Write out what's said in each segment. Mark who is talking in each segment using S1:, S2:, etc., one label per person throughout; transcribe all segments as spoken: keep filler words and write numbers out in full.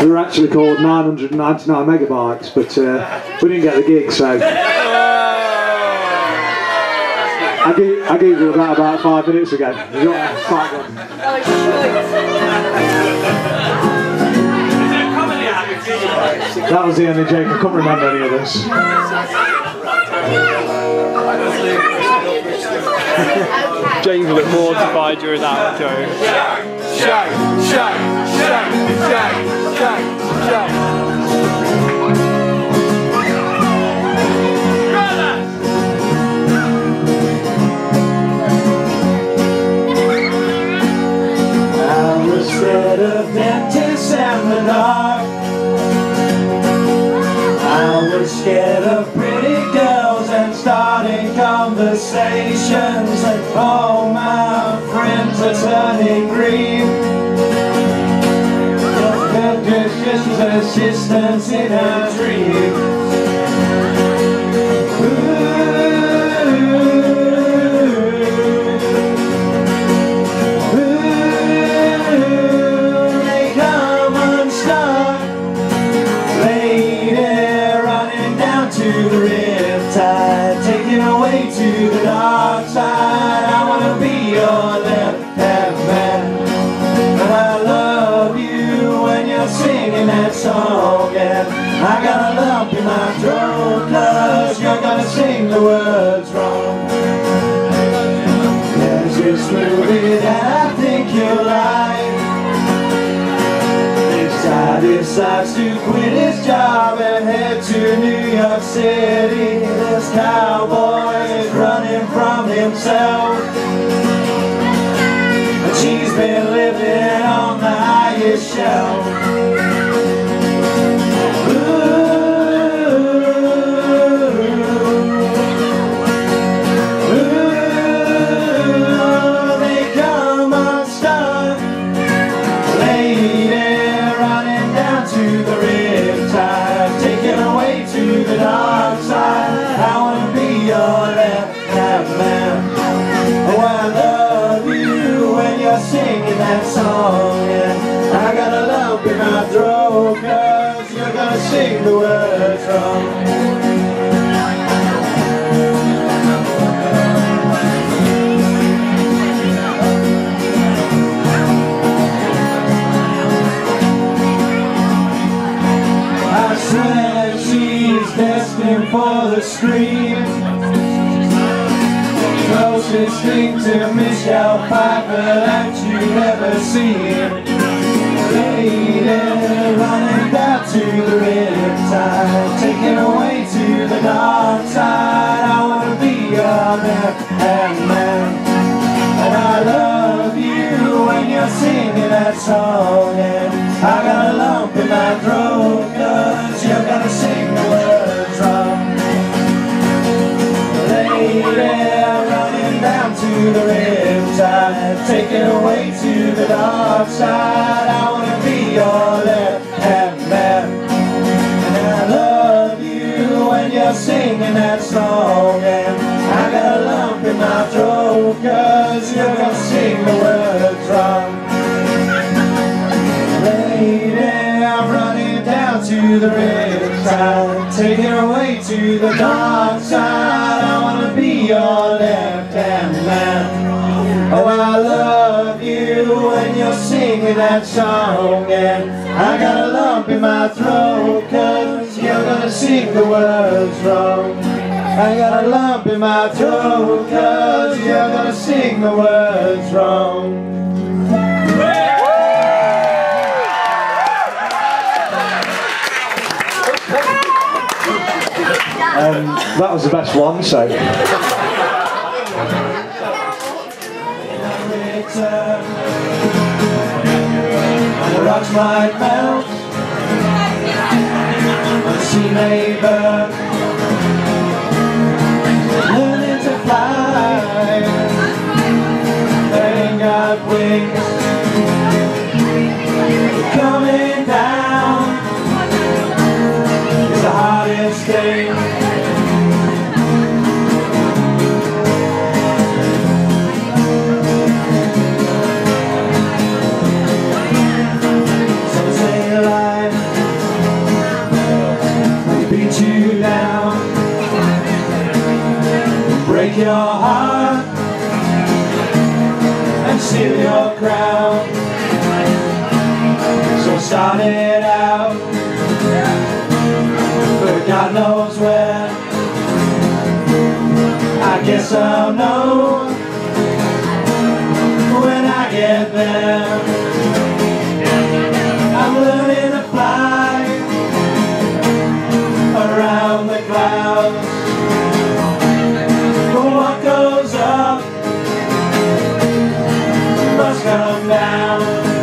S1: We were actually called nine hundred ninety-nine megabytes, but uh, we didn't get the gig, so I gave, I gave you that about five minutes ago. That was the only joke. I couldn't remember any of this.
S2: James looked mortified during that joke.
S3: Shake, shake, shake, shake, shake, shake. I was scared of dentists and the dark. I was scared of pretty girls and starting conversations, and all my friends are turning green. Just assistance in a dream. To the dark side, I wanna be your left-hand man. And I love you when you're singing that song. And I got a lump in my throat, cause you're gonna sing the words wrong. There's this movie that I think you'll like. This guy decides to quit his job and head to New York City. This cowboy is running from himself, and she's been living on the highest shelf. Singing that song, and I got a lump in my throat, cause you're gonna sing the words wrong. I swear she's destined for the screen. Closest thing to Michelle Pfeiffer that you've ever seen. Lady running down to the riptide, taken away to the dark side. I wanna be your left-hand man. And I love you when you're singing that song. And I got a lump in my throat, cause you're gonna sing the words wrong. Lady down to the riptide, take it away to the dark side. I wanna be your left-hand man. And I love you when you're singing that song. And I got a lump in my throat, cause you're gonna sing the words wrong. Lady, I'm running down to the riptide, take it away to the dark side. I wanna be your left-hand man. Oh, I love you when you're singing that song. And I got a lump in my throat, cause you're gonna sing the words wrong. I got a lump in my throat, cause you're gonna sing the words wrong.
S1: Um, that was the best one, so.
S3: The rocks might melt, the sea may burn. Learning to fly, they ain't got wings. Coming down is the hardest thing. Some say life take your heart and steal your crown. So start it out, but God knows where. I guess I'll know when I get there. I'm learning to fly around the clouds. But what goes up must come down.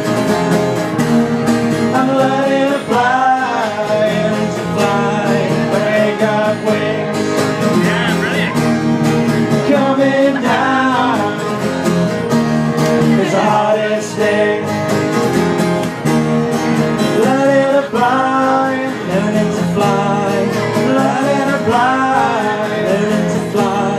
S3: I'm learning to fly, to fly, but I ain't got wings. Coming down is the hardest thing. Learning to fly, learning to fly, learning to fly, learning to fly.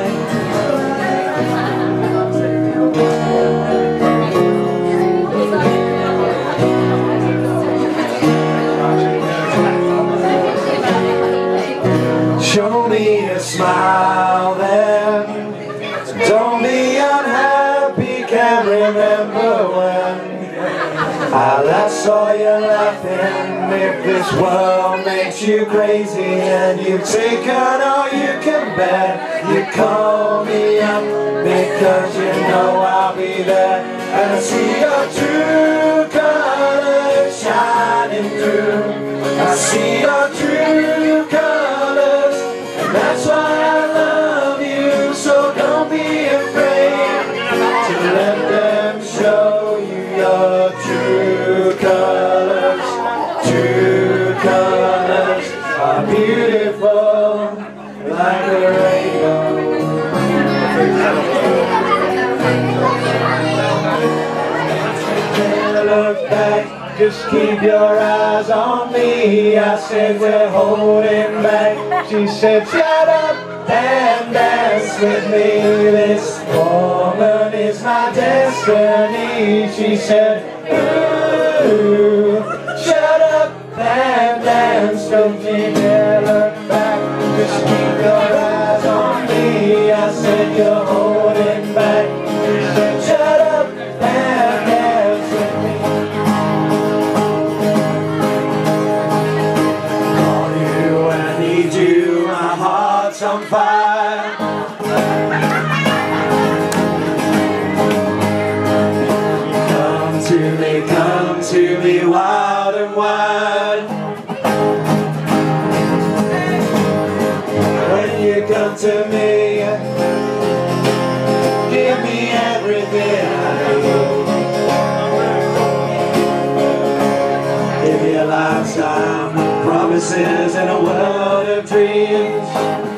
S3: Show me a smile then, don't be unhappy, can't remember when I last saw you laughing. If this world makes you crazy and you've taken all you can bear, you call me up because you know I'll be there. And I see your true colors shining through. I see your true colors, and that's why I love you. So don't be afraid to let them show you your true colors. True colors are beautiful like a rainbow. Never look back, just keep your eyes on me. I said we're holding back. She said shut up and dance with me. This woman is my destiny. She said ooh, shut up and dance with me. Never look back, just keep your eyes on me. I said you're holding back. She said shut up and dance with me. Call you, I need you, my heart's on fire. Come to me, come to me, wild and wide. When you come to me, give me everything I need. Give me a lifetime, promises and a world of dreams.